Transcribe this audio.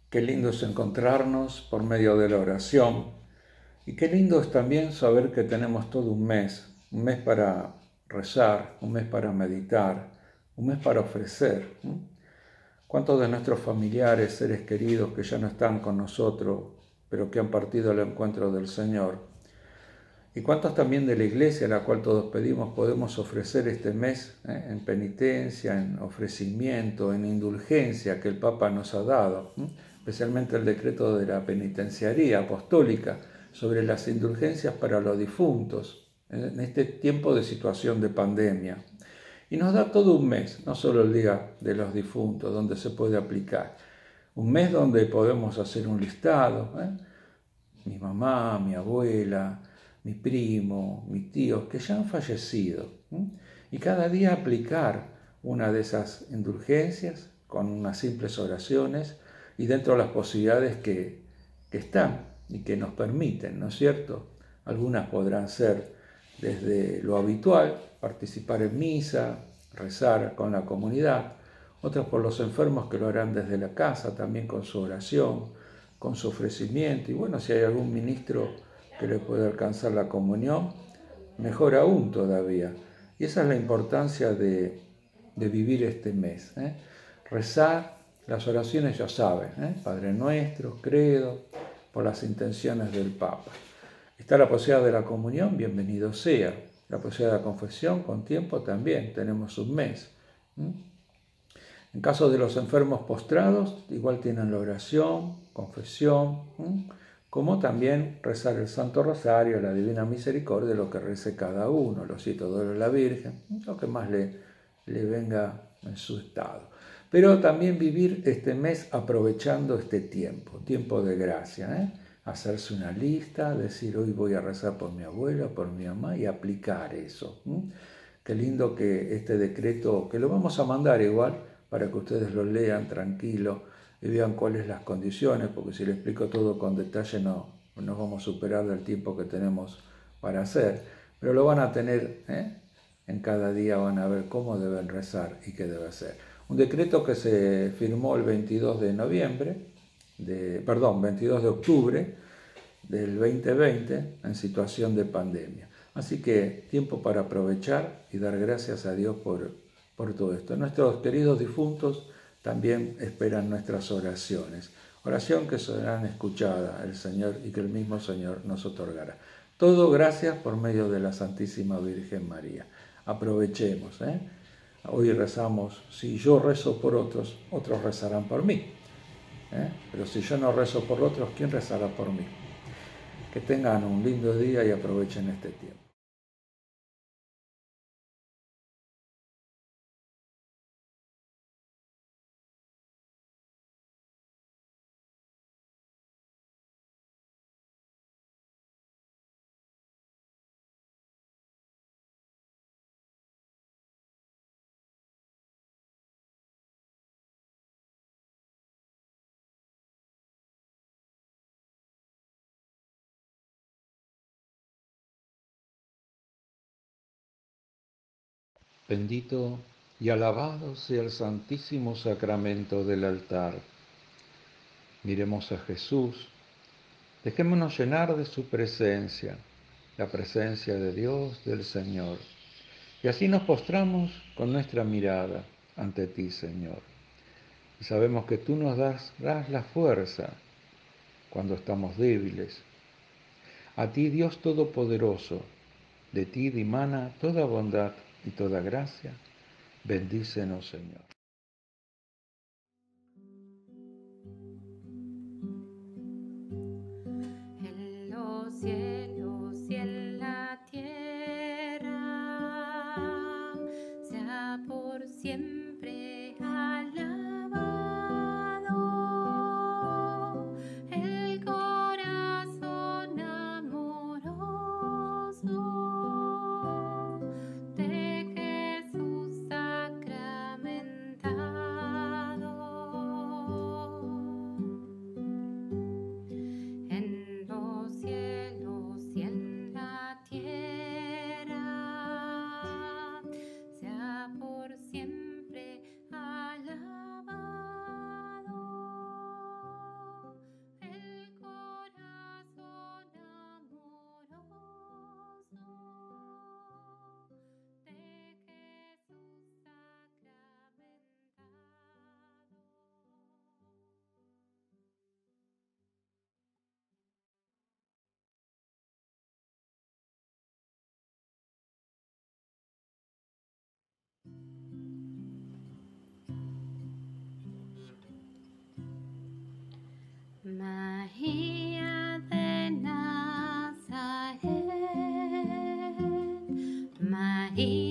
Qué lindo es encontrarnos por medio de la oración y qué lindo es también saber que tenemos todo un mes para rezar, un mes para meditar, un mes para ofrecer. ¿Cuántos de nuestros familiares, seres queridos que ya no están con nosotros, pero que han partido al encuentro del Señor? ¿Y cuántos también de la iglesia a la cual todos pedimos podemos ofrecer este mes en penitencia, en ofrecimiento, en indulgencia que el Papa nos ha dado? Especialmente el decreto de la penitenciaría apostólica sobre las indulgencias para los difuntos en este tiempo de situación de pandemia. Y nos da todo un mes, no solo el Día de los Difuntos, donde se puede aplicar. Un mes donde podemos hacer un listado. Mi mamá, mi abuela, mi primo, mis tíos, que ya han fallecido. Y cada día aplicar una de esas indulgencias con unas simples oraciones y dentro de las posibilidades que están y que nos permiten, ¿no es cierto? Algunas podrán ser desde lo habitual, participar en misa, rezar con la comunidad, otras por los enfermos que lo harán desde la casa, también con su oración, con su ofrecimiento, y bueno, si hay algún ministro que le puede alcanzar la comunión, mejor aún todavía. Y esa es la importancia de vivir este mes. Rezar, las oraciones ya saben, Padre Nuestro, Credo, por las intenciones del Papa. Está la posibilidad de la comunión, bienvenido sea. La posibilidad de la confesión, con tiempo también, tenemos un mes. En caso de los enfermos postrados, igual tienen la oración, confesión, como también rezar el Santo Rosario, la Divina Misericordia, lo que rece cada uno, los 7 dolores de la Virgen, lo que más le venga en su estado. Pero también vivir este mes aprovechando este tiempo de gracia, hacerse una lista, decir hoy voy a rezar por mi abuela, por mi mamá y aplicar eso. Qué lindo que este decreto, que lo vamos a mandar igual, para que ustedes lo lean tranquilo y vean cuáles las condiciones, porque si le explico todo con detalle no nos vamos a superar del tiempo que tenemos para hacer, pero lo van a tener, en cada día van a ver cómo deben rezar y qué debe hacer. Un decreto que se firmó el 22 de noviembre, 22 de octubre del 2020 en situación de pandemia. Así que tiempo para aprovechar y dar gracias a Dios por todo esto. Nuestros queridos difuntos también esperan nuestras oraciones. Oración que serán escuchadas el Señor y que el mismo Señor nos otorgará. Todo gracias por medio de la Santísima Virgen María. Aprovechemos. Hoy rezamos, si yo rezo por otros, otros rezarán por mí. Pero si yo no rezo por otros, ¿quién rezará por mí? Que tengan un lindo día y aprovechen este tiempo. Bendito y alabado sea el Santísimo Sacramento del altar. Miremos a Jesús, dejémonos llenar de su presencia, la presencia de Dios, del Señor. Y así nos postramos con nuestra mirada ante ti, Señor. Y sabemos que tú nos das la fuerza cuando estamos débiles. A ti, Dios Todopoderoso, de ti dimana toda bondad y toda gracia. Bendícenos, Señor. En los cielos y en la tierra, sea por siempre alabado el corazón amoroso de Jesús sacramentado. En los cielos y en la tierra, sea por siempre y